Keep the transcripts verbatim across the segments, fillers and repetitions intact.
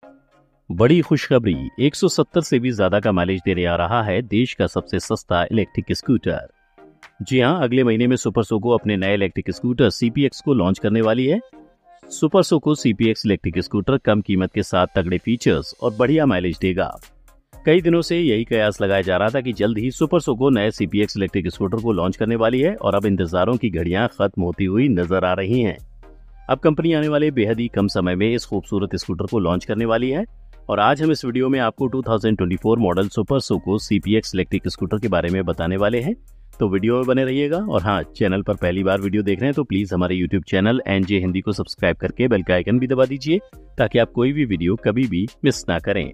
बड़ी खुशखबरी, एक सौ सत्तर से भी ज्यादा का माइलेज देने आ रहा है देश का सबसे सस्ता इलेक्ट्रिक स्कूटर। जी हां, अगले महीने में सुपर सोको अपने नए electric scooter C P X को लॉन्च करने वाली है। Super Soco C P X electric scooter कम कीमत के साथ तगड़े फीचर्स और बढ़िया माइलेज देगा। कई दिनों से यही कयास लगाया जा रहा था कि जल्द ही सुपर सोको नए C P X electric scooter को लॉन्च करने वाली है और अब इंतजारों की घड़ियां खत्म होती हुई नजर आ रही हैं। अब कंपनी आने वाले बेहद ही कम समय में इस खूबसूरत स्कूटर को लॉन्च करने वाली है और आज हम इस वीडियो में आपको दो हज़ार चौबीस model super Soco C P X electric scooter के बारे में बताने वाले हैं। तो वीडियो में बने रहिएगा और हाँ, चैनल पर पहली बार वीडियो देख रहे हैं तो प्लीज हमारे YouTube channel N J Hindi को सब्सक्राइब करके बेल का आइकन भी दबा दीजिए ताकि आप कोई भी वीडियो कभी भी मिस ना करें।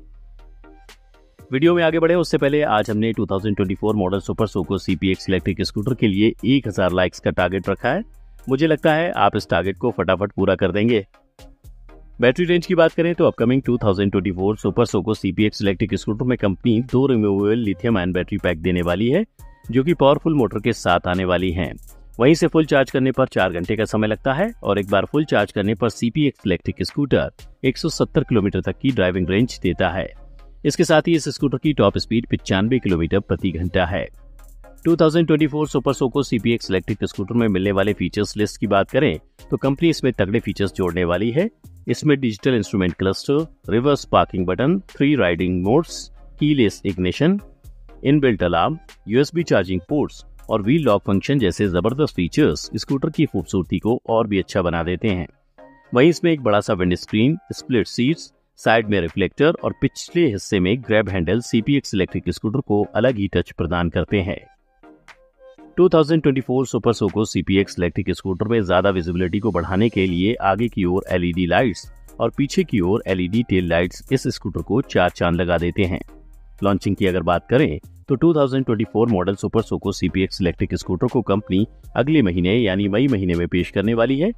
वीडियो में आगे बढ़े उससे पहले आज हमने दो हज़ार चौबीस model super Soco C P X electric scooter के लिए एक हज़ार लाइक्स का टारगेट रखा है। मुझे लगता है आप इस टारगेट को फटाफट पूरा कर देंगे। बैटरी रेंज की बात करें तो अपकमिंग दो हज़ार चौबीस super Soco C P X electric scooter में कंपनी दो removable lithium ion battery pack देने वाली है जो कि पावरफुल मोटर के साथ आने वाली हैं। वहीं से फुल चार्ज करने पर चार घंटे का समय लगता है और एक बार फुल चार्ज करने पर C P X electric scooter एक सौ सत्तर किलोमीटर तक की ड्राइविंग रेंज देता है। इसके साथ ही इस स्कूटर की टॉप स्पीड पचानवे किलोमीटर प्रति घंटा है। दो हज़ार चौबीस super Soco C P X electric scooter में मिलने वाले फीचर्स लिस्ट की बात करें तो कंपनी इसमें तगड़े फीचर्स जोड़ने वाली है। इसमें digital instrument cluster, reverse parking button, three riding modes, keyless ignition, inbuilt alarm, U S B charging ports और व्हील लॉक फंक्शन जैसे जबरदस्त फीचर्स स्कूटर की खूबसूरती को और भी अच्छा बना देते हैं। वहीं इसमें एक बड़ा सा wind screen, split seats, side में रिफ्लेक्टर और पिछले हिस्से में grab handle C P X electric scooter को अलग ही टच प्रदान करते हैं। दो हज़ार चौबीस super Soco C P X electric scooter में ज्यादा विजिबिलिटी को बढ़ाने के लिए आगे की ओर एल ई डी लाइट्स और पीछे की ओर L E D tail lights इस स्कूटर को चार चांद लगा देते हैं। लॉन्चिंग की अगर बात करें तो दो हज़ार चौबीस model super Soco C P X electric scooter को कंपनी अगले महीने यानी मई महीने में पेश करने वाली है,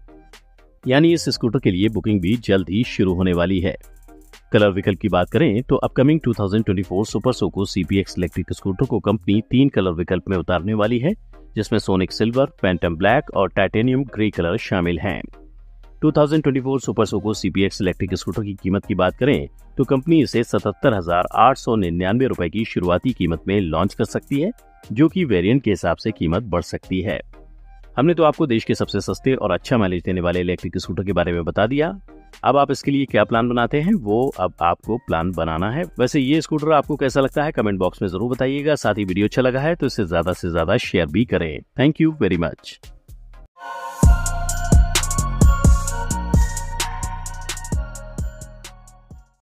यानी इस स्कूटर के लिए बुकिंग भी जल्द ही शुरू होने वाली है। कलर विकल्प की बात करें तो अपकमिंग दो हज़ार चौबीस super Soco C P X electric scooter को कंपनी तीन कलर विकल्प में उतारने वाली है जिसमें सोनिक सिल्वर, फैंटम ब्लैक और टाइटेनियम ग्रे कलर शामिल हैं। दो हज़ार चौबीस super Soco C P X electric scooter की कीमत की बात करें तो कंपनी इसे सतहत्तर हजार आठ सौ निन्यानवे रुपए की शुरुआती कीमत में लॉन्च कर सकती है, जो कि वेरिएंट के हिसाब से कीमत बढ़ सकती है। हमने तो आपको देश के सबसे सस्ते और अच्छा माइलेज देने वाले इलेक्ट्रिक स्कूटर के बारे में बता दिया। अब आप इसके लिए क्या प्लान बनाते हैं वो अब आपको प्लान बनाना है। वैसे ये स्कूटर आपको कैसा लगता है कमेंट बॉक्स में जरूर बताइएगा। साथ ही वीडियो अच्छा लगा है तो इसे ज्यादा से ज्यादा शेयर भी करें। Thank you very much.